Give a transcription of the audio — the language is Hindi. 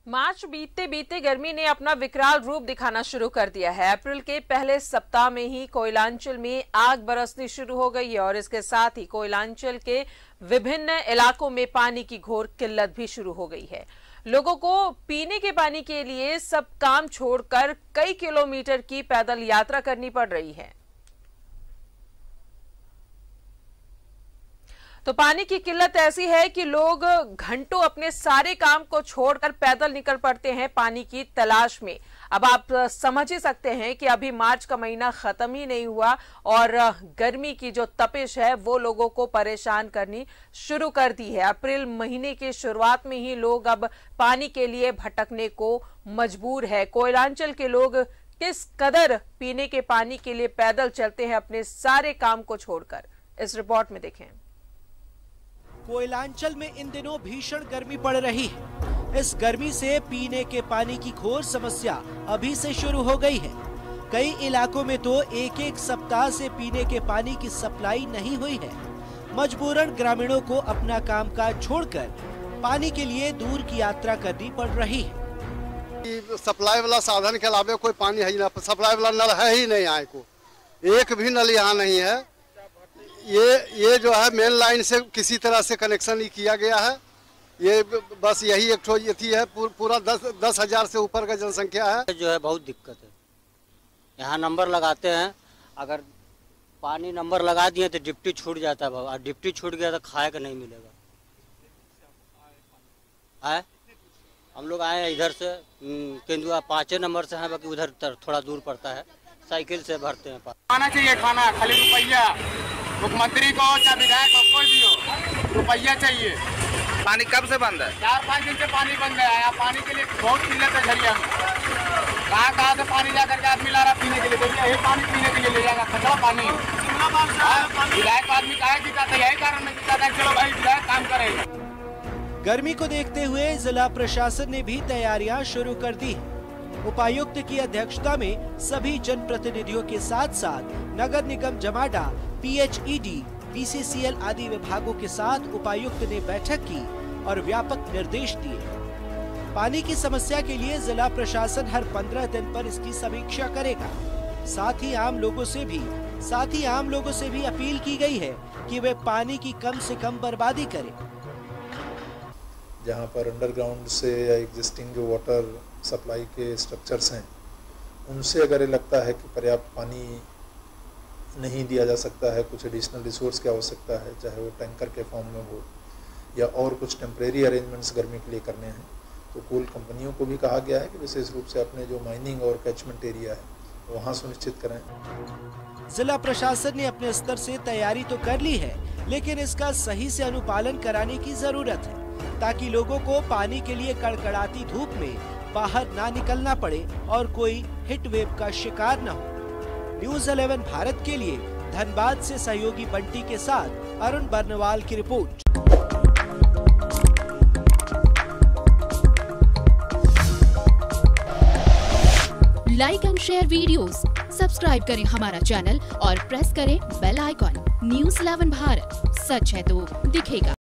मार्च बीतते बीतते गर्मी ने अपना विकराल रूप दिखाना शुरू कर दिया है। अप्रैल के पहले सप्ताह में ही कोयलांचल में आग बरसनी शुरू हो गई है और इसके साथ ही कोयलांचल के विभिन्न इलाकों में पानी की घोर किल्लत भी शुरू हो गई है। लोगों को पीने के पानी के लिए सब काम छोड़कर कई किलोमीटर की पैदल यात्रा करनी पड़ रही है। तो पानी की किल्लत ऐसी है कि लोग घंटों अपने सारे काम को छोड़कर पैदल निकल पड़ते हैं पानी की तलाश में। अब आप समझ ही सकते हैं कि अभी मार्च का महीना खत्म ही नहीं हुआ और गर्मी की जो तपिश है वो लोगों को परेशान करनी शुरू कर दी है। अप्रैल महीने की शुरुआत में ही लोग अब पानी के लिए भटकने को मजबूर है। कोयलांचल के लोग किस कदर पीने के पानी के लिए पैदल चलते हैं अपने सारे काम को छोड़कर, इस रिपोर्ट में देखें। कोयलांचल में इन दिनों भीषण गर्मी पड़ रही है। इस गर्मी से पीने के पानी की घोर समस्या अभी से शुरू हो गई है। कई इलाकों में तो एक एक सप्ताह से पीने के पानी की सप्लाई नहीं हुई है। मजबूरन ग्रामीणों को अपना कामकाज छोड़कर पानी के लिए दूर की यात्रा करनी पड़ रही है। सप्लाई वाला साधन के अलावा कोई पानी है ही ना, सप्लाई वाला नल है ही नहीं यहाँ को, एक भी नल यहाँ नहीं है। ये जो है मेन लाइन से किसी तरह से कनेक्शन ही किया गया है। ये बस यही एक ठो यथी है, पूरा 10,000 से ऊपर का जनसंख्या है। जो है बहुत दिक्कत है। यहाँ नंबर लगाते हैं, अगर पानी नंबर लगा दिए तो डिप्टी छूट जाता है, और डिप्टी छूट गया तो खाए का नहीं मिलेगा। है हम लोग आए इधर से केंदुआ 5 नंबर से हैं, बाकी उधर थोड़ा दूर पड़ता है, साइकिल से भरते हैं। आना चाहिए खाना, खाली रुपया मुख्यमंत्री को चाहे विधायक को कोई भी हो, रुपया चाहिए। पानी कब से बंद है? 4-5 दिन से पानी बंद है। यहाँ पानी के लिए बहुत किल्लत है झरिया में। कहाँ से पानी जा करके आदमी ला रहा पीने के लिए, तो यही पानी पीने के लिए ले जाएगा, कचरा पानी। विधायक आदमी काहे जीता था, यही कारण में जीता था। चलो भाई विधायक काम करेगा। गर्मी को देखते हुए जिला प्रशासन ने भी तैयारियां शुरू कर दी है। उपायुक्त की अध्यक्षता में सभी जनप्रतिनिधियों के साथ साथ नगर निगम जमाडा, PHED, BCCL आदि विभागों के साथ उपायुक्त ने बैठक की और व्यापक निर्देश दिए। पानी की समस्या के लिए जिला प्रशासन हर 15 दिन पर इसकी समीक्षा करेगा। साथ ही आम लोगों से भी अपील की गई है कि वे पानी की कम से कम बर्बादी करें। जहाँ पर अंडरग्राउंड से या एग्जिस्टिंग जो वाटर सप्लाई के स्ट्रक्चर्स हैं, उनसे अगर ये लगता है कि पर्याप्त पानी नहीं दिया जा सकता है, कुछ एडिशनल रिसोर्स की आवश्यकता है, चाहे वो टैंकर के फॉर्म में हो या और कुछ टेम्परेरी अरेंजमेंट्स गर्मी के लिए करने हैं, तो कोल कंपनियों को भी कहा गया है कि विशेष रूप से अपने जो माइनिंग और कैचमेंट एरिया है वहाँ सुनिश्चित करें। जिला प्रशासन ने अपने स्तर से तैयारी तो कर ली है, लेकिन इसका सही से अनुपालन कराने की जरूरत है ताकि लोगों को पानी के लिए कड़कड़ाती धूप में बाहर ना निकलना पड़े और कोई हीट वेव का शिकार न हो। न्यूज़ 11 भारत के लिए धनबाद से सहयोगी बंटी के साथ अरुण बर्नवाल की रिपोर्ट। Like and share videos, subscribe करें हमारा चैनल और प्रेस करें बेल आइकॉन। न्यूज़ 11 भारत, सच है तो दिखेगा।